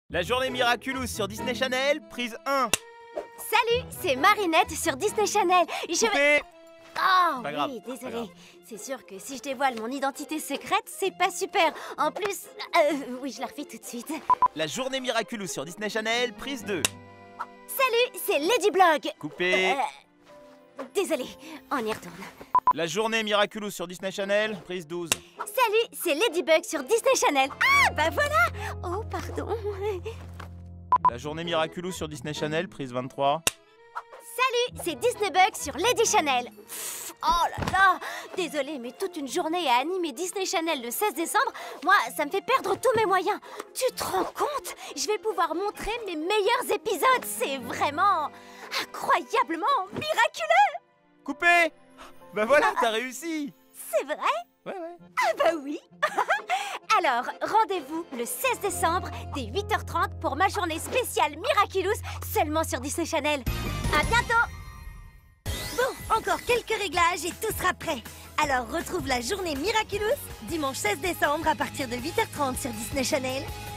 La journée Miraculous sur Disney Channel, prise 1. Salut, c'est Marinette sur Disney Channel. Je vais... Coupé. Oh Pas grave, oui, pas désolée. grave. C'est sûr que si je dévoile mon identité secrète, c'est pas super. En plus, oui, je la refais tout de suite. La journée Miraculous sur Disney Channel, prise 2. Salut, c'est Lady Blog. Coupé. Désolée, on y retourne. La journée Miraculous sur Disney Channel, prise 12. Salut, c'est Ladybug sur Disney Channel. Ah, bah voilà. Oh, pardon. La journée Miraculous sur Disney Channel, prise 23. Salut, c'est Disney Bug sur Lady Channel. Pff, oh là là. Désolée, mais toute une journée à animer Disney Channel le 16 décembre, moi, ça me fait perdre tous mes moyens. Tu te rends compte? Je vais pouvoir montrer mes meilleurs épisodes. C'est vraiment incroyablement miraculeux. Coupé. Bah voilà, t'as réussi. C'est vrai? Ouais. Ah bah oui. Alors, rendez-vous le 16 décembre dès 8h30 pour ma journée spéciale Miraculous seulement sur Disney Channel. À bientôt. Bon, encore quelques réglages et tout sera prêt. Alors retrouve la journée Miraculous dimanche 16 décembre à partir de 8h30 sur Disney Channel